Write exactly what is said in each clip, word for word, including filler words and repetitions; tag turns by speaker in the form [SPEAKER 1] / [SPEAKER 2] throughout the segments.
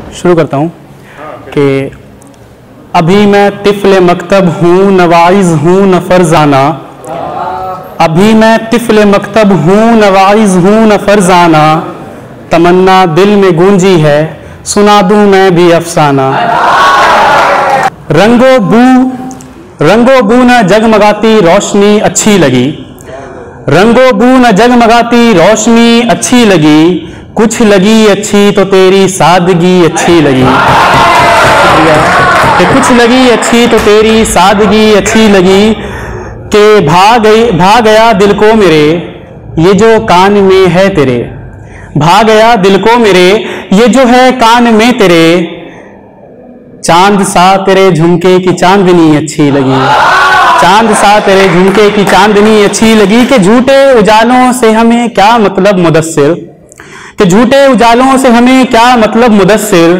[SPEAKER 1] शुरू करता हूँ कि अभी मैं तिफ़्ल मकतब हूँ, नवाइज़ हूँ न फरजाना। अभी मैं तिफ़्ल मकतब हूँ, नवाइज़ हूँ न फरजाना। तमन्ना दिल में गूंजी है, सुना दूँ मैं भी अफसाना। रंगो बू रंगो बू न जगमगाती रोशनी अच्छी लगी। रंगो बू न जगमगाती रोशनी अच्छी लगी। कुछ लगी अच्छी तो तेरी सादगी अच्छी लगी। कि कुछ लगी अच्छी तो तेरी सादगी अच्छी लगी। कि भाग गई भाग गया दिल को मेरे ये जो कान में है तेरे। भाग गया दिल को मेरे ये जो है कान में तेरे। चांद सा तेरे झुमके की चांदनी अच्छी लगी। चांद सा तेरे झुमके की चांदनी अच्छी लगी। कि झूठे उजालों से हमें क्या मतलब मुदस्सिर। कि झूठे उजालों से हमें क्या मतलब मुदस्सिर।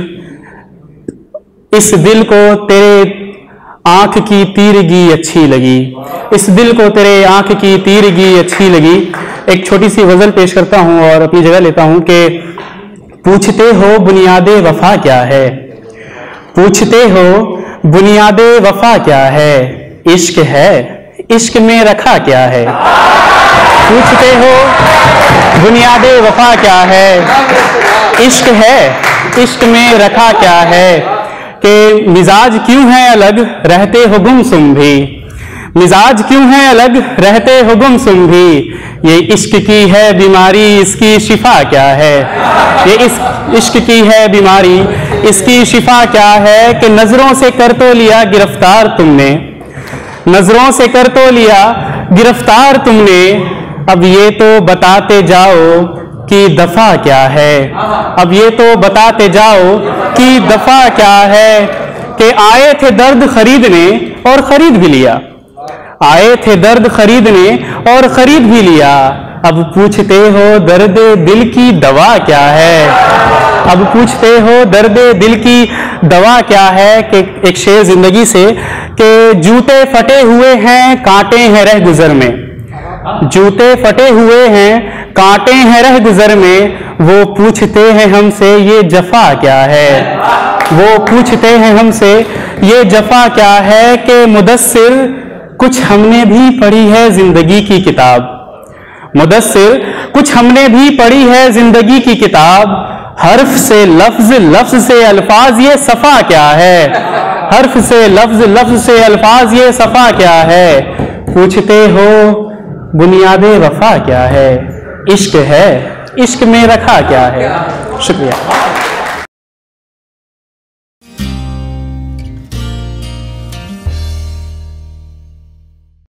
[SPEAKER 1] इस दिल को तेरे आंख की तीरगी अच्छी लगी। इस दिल को तेरे आंख की तीरगी अच्छी लगी। एक छोटी सी गजल पेश करता हूं और अपनी जगह लेता हूं कि पूछते हो बुनियादे वफा क्या है। पूछते हो बुनियादे वफा क्या है। इश्क है, इश्क में रखा क्या है। पूछते हो बुनियादे वफा क्या है। इश्क है, इश्क में रखा क्या है। कि मिजाज क्यों है अलग रहते हो गुमसुम भी। मिजाज क्यों है अलग रहते हो गुमसुम भी। ये इश्क की है बीमारी इसकी शिफा क्या है। ये इस इश्क की है बीमारी इसकी शिफा क्या है। कि नजरों से कर तो लिया गिरफ्तार तुमने। नजरों से कर तो लिया गिरफ्तार तुमने। अब ये तो बताते जाओ कि दफा क्या है। अब ये तो बताते जाओ कि दफा क्या है। कि आए थे दर्द खरीदने और खरीद भी लिया। आए थे दर्द खरीदने और खरीद भी लिया। अब पूछते हो दर्द दिल की दवा क्या है। अब पूछते हो दर्द दिल की दवा क्या है। कि एक शेर जिंदगी से कि जूते फटे हुए हैं कांटे हैं रह गुजर में। जूते फटे हुए हैं कांटे हैं रह गुजर में। वो पूछते हैं हमसे ये जफा क्या है। वो पूछते हैं हमसे ये जफा क्या है। कि मुदस्सिर कुछ हमने भी पढ़ी है जिंदगी की किताब। मुदस्सिर कुछ हमने भी पढ़ी है जिंदगी की किताब। हर्फ से लफ्ज लफ्ज से अल्फाज ये सफा क्या है। हर्फ से लफ्ज लफ्ज से अल्फाज ये सफा क्या है। पूछते हो बुनियादे वफा क्या है। इश्क है, इश्क में रखा क्या है। शुक्रिया।